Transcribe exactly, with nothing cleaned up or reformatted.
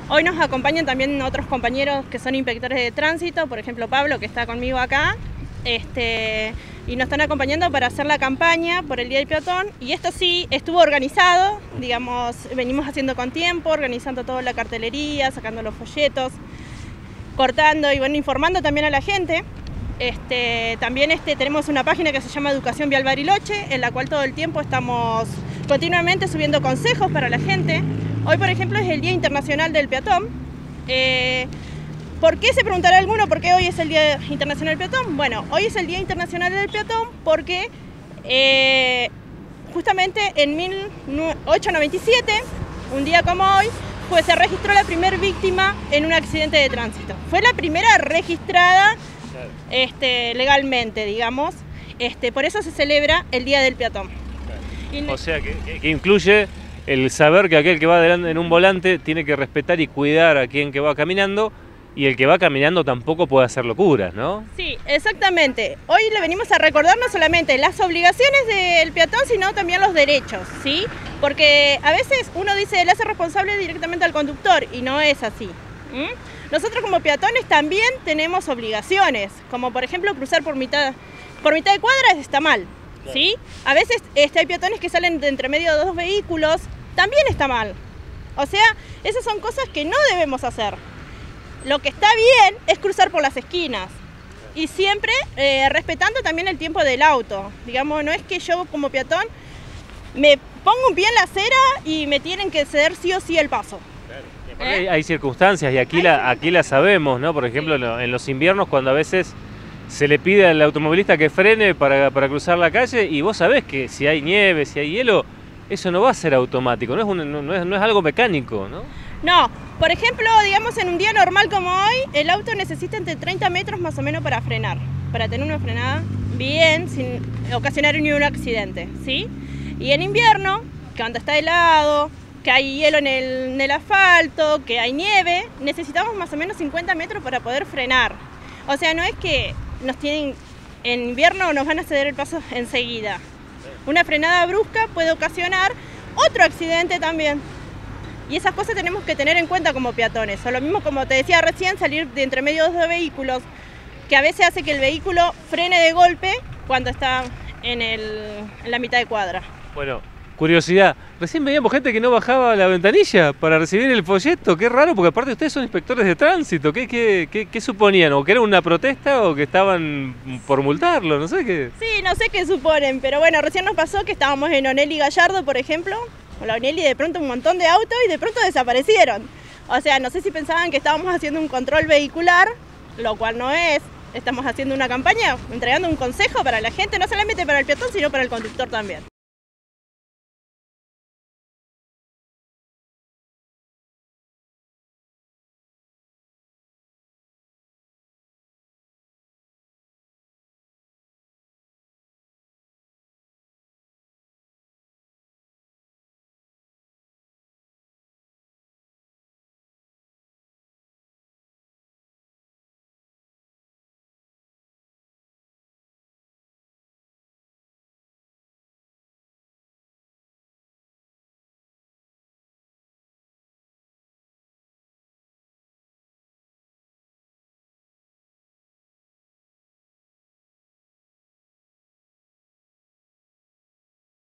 Hoy nos acompañan también otros compañeros que son inspectores de tránsito, por ejemplo Pablo, que está conmigo acá, este, y nos están acompañando para hacer la campaña por el Día del Peatón. Y esto sí estuvo organizado, digamos, venimos haciendo con tiempo, organizando toda la cartelería, sacando los folletos, cortando y bueno, informando también a la gente. Este, también este, tenemos una página que se llama Educación Vial Bariloche, en la cual todo el tiempo estamos continuamente subiendo consejos para la gente. Hoy, por ejemplo, es el Día Internacional del Peatón. Eh, ¿Por qué, se preguntará alguno, por qué hoy es el Día Internacional del Peatón? Bueno, hoy es el Día Internacional del Peatón porque eh, justamente en mil ochocientos noventa y siete, un día como hoy, pues se registró la primera víctima en un accidente de tránsito. Fue la primera registrada este, legalmente, digamos. Este, por eso se celebra el Día del Peatón. Y, o sea, que, que, que incluye el saber que aquel que va adelante en un volante tiene que respetar y cuidar a quien que va caminando, y el que va caminando tampoco puede hacer locuras, ¿no? Sí, exactamente. Hoy le venimos a recordar no solamente las obligaciones del peatón, sino también los derechos, ¿sí? Porque a veces uno dice, le hace responsable directamente al conductor, y no es así. ¿Mm? Nosotros como peatones también tenemos obligaciones, como por ejemplo cruzar por mitad, por mitad de cuadra está mal, ¿sí? A veces este, hay peatones que salen de entre medio de dos vehículos, también está mal. O sea, esas son cosas que no debemos hacer. Lo que está bien es cruzar por las esquinas y siempre eh, respetando también el tiempo del auto. Digamos, no es que yo como peatón me pongo un pie en la acera y me tienen que ceder sí o sí el paso. Claro. ¿Eh? Hay, hay circunstancias y aquí, la, aquí la sabemos, ¿no? Por ejemplo, sí, en los inviernos cuando a veces se le pide al automovilista que frene para, para cruzar la calle, y vos sabés que si hay nieve, si hay hielo, eso no va a ser automático, no es, un, no, no es, no es algo mecánico, ¿no? No, por ejemplo, digamos en un día normal como hoy, el auto necesita entre treinta metros más o menos para frenar, para tener una frenada bien, sin ocasionar ni un accidente, ¿sí? Y en invierno, cuando está helado, que hay hielo en el, en el asfalto, que hay nieve, necesitamos más o menos cincuenta metros para poder frenar. O sea, no es que nos tienen, en invierno nos van a ceder el paso enseguida. Una frenada brusca puede ocasionar otro accidente también. Y esas cosas tenemos que tener en cuenta como peatones. O lo mismo, como te decía recién, salir de entre medio de dos vehículos, que a veces hace que el vehículo frene de golpe cuando está en, el, en la mitad de cuadra. Bueno, curiosidad, recién veíamos gente que no bajaba la ventanilla para recibir el folleto. Qué raro, porque aparte ustedes son inspectores de tránsito. ¿Qué, qué, qué, qué suponían? ¿O que era una protesta o que estaban por multarlo? No sé qué. Sí, no sé qué suponen, pero bueno, recién nos pasó que estábamos en Onel y Gallardo, por ejemplo, con la Onel, y de pronto un montón de autos y de pronto desaparecieron. O sea, no sé si pensaban que estábamos haciendo un control vehicular, lo cual no es. Estamos haciendo una campaña, entregando un consejo para la gente, no solamente para el peatón, sino para el conductor también.